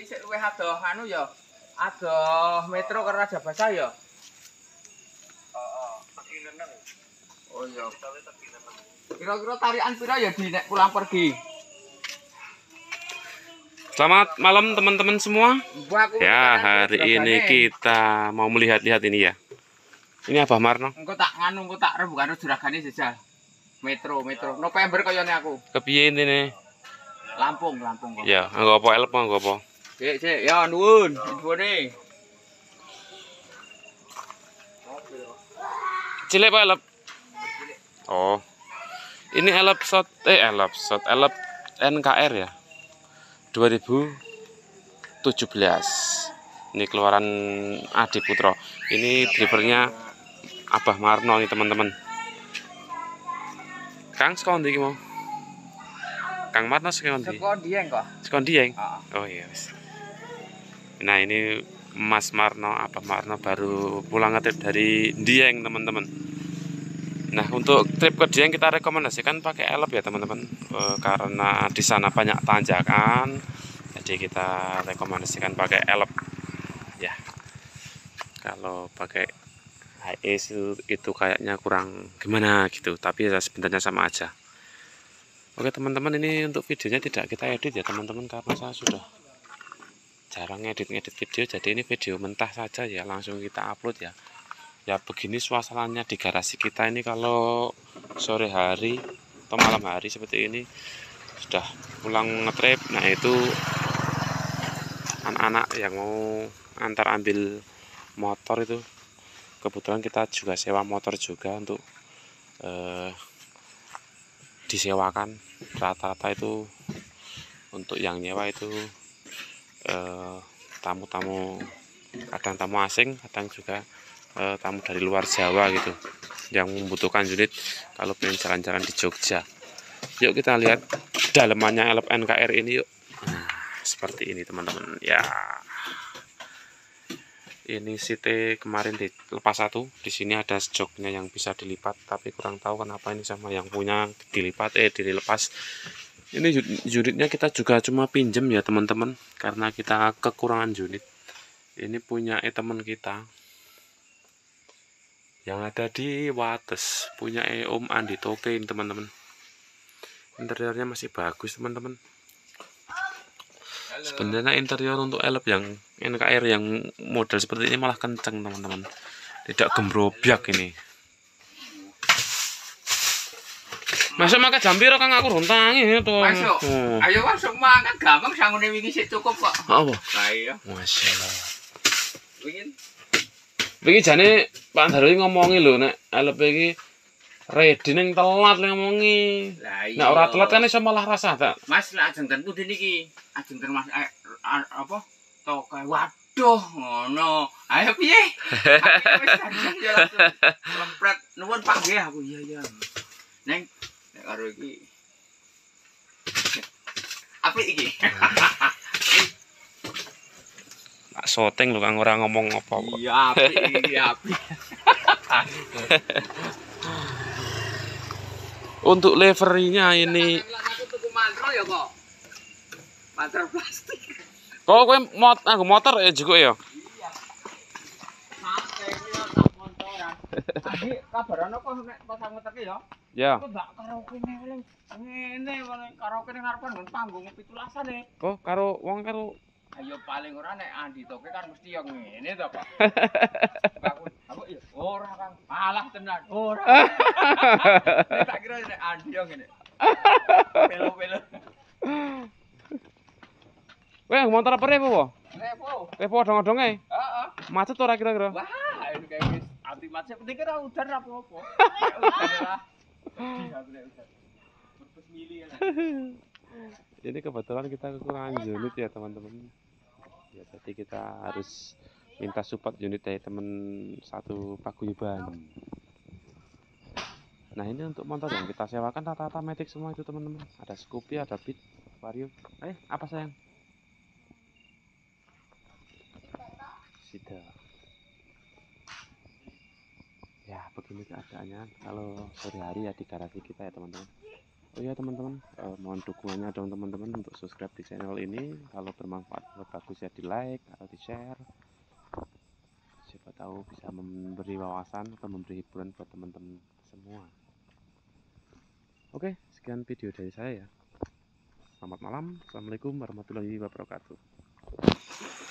berarti sik luwih adoh anu ya. Adoh metro karo Raja Basah ya. Heeh, tegi neneng. Oh iya. Tapi tegi neneng. Kira-kira tarikan pira ya di nek pulang pergi? Selamat malam teman-teman semua. Aku Ya, hari ini kita mau melihat-lihat ini ya. Ini Abah Marno. engko tak nganu engko tak rembukan juragane jajal. Metro. November kayane aku. Kepiye intine? Lampung kok. Ya, anggo apa elep anggo apa? Sik, ya nuwun infone. Cilik apa elep? Oh. Ini elep NKR ya. 2017. Ini keluaran Adi Putro. Ini drivernya Abah Marno nih teman-teman. Kang sekondi iki mau. Kang Marno sekondi. Seko Dieng kok. Sekondi Dieng. Heeh. Oh iya wis. Nah, ini Mas Marno, Abah Marno baru pulang ngetrip dari Dieng, teman-teman. Nah, untuk trip ke Dieng kita rekomendasikan pakai elep ya, teman-teman. Karena di sana banyak tanjakan. Jadi kita rekomendasikan pakai elep. Ya. Kalau pakai HS itu kayaknya kurang gimana gitu, tapi ya sebenarnya sama aja. Oke teman-teman, ini untuk videonya tidak kita edit ya teman-teman, karena saya sudah jarang ngedit video, jadi ini video mentah saja ya, langsung kita upload ya. Ya begini suasananya di garasi kita ini kalau sore hari atau malam hari seperti ini, sudah pulang ngetrip. Nah itu anak-anak yang mau antar ambil motor itu, kebetulan kita juga sewa motor juga untuk disewakan. Rata-rata itu untuk yang nyewa itu tamu-tamu, kadang tamu asing, kadang juga tamu dari luar Jawa gitu yang membutuhkan unit kalau pengen jalan-jalan di Jogja. Yuk kita lihat dalemannya elep NKR ini yuk. Nah, seperti ini teman-teman ya. Ini CT kemarin dilepas satu. Di sini ada joknya yang bisa dilipat, tapi kurang tahu kenapa ini sama yang punya dilepas. Ini unitnya kita juga cuma pinjem ya teman-teman, karena kita kekurangan unit. Ini punya teman kita yang ada di Wates, punya Om Andi Tokein teman-teman. Interiornya masih bagus teman-teman. Sebenarnya interior untuk elep yang NKR yang model seperti ini malah kenceng teman-teman, tidak gembrobyak ini. Masuk makan jambir Kang, aku rontangi itu. Masuk. Ayo masuk makan gampang, sangune wingi sik cukup kok. Apa? Lah iya. Masyaallah. Wingi jane Pak Darwi ngomongi lho nek elep iki ready ning telat ngomongi. Lah iya. Nek ora telat kan iso malah rasa tak. Mas lak ajeng ten putih niki. Ajeng ten Mas apa? Tokai. Waduh, ngono. Ayo piye? Wis jarang ya langsung. Lempret nuwun Pak nggih aku. Iya. Neng nek karo iki. Apik iki. Nak syuting lho Kang, ora ngomong apa. Iya, apik iki apik. Untuk levernya ini. Aku tuku mantra ya kok. Mantra plastik. Kok kowe motor ya juga ya? Iya. Santai iki ya tak montoran. Tadi kabarane kok nek pasang ngeteke ya. Ya. Kok gak karaoke ning ngene karaoke ning ngarepan nggon panggung 17-an e. Oh, karo wong karo Ayo paling ora nek Andi Toke kan mesti yang ngene to, Pak. Aku ya ora Kang, malah tenan. Ora. Nek tak kira nek Andi yang ngene. Pelo-pelo. Weh, motor apa repo? Repo. Repo dong-donge. Heeh. Macet ora kira-kira? Wah, ini kayak wis anti macet penting kira udan apa-apa. Udan lah. Bebes mili ya. Ini kebetulan kita kekurangan unit ya teman-teman. Ya jadi kita harus minta support unit dari teman satu paguyuban. Nah ini untuk motor yang kita sewakan rata-rata matic semua itu teman-teman. Ada Scoopy, ada Beat, Vario. Apa sayang? Sida. Ya begini keadaannya kalau sore hari ya di garasi kita ya teman-teman. Oh ya teman-teman, mohon dukungannya dong teman-teman untuk subscribe di channel ini. Kalau bermanfaat, bagus ya di like atau di share. Siapa tahu bisa memberi wawasan atau memberi hiburan buat teman-teman semua. Oke, sekian video dari saya ya. Selamat malam, assalamualaikum warahmatullahi wabarakatuh.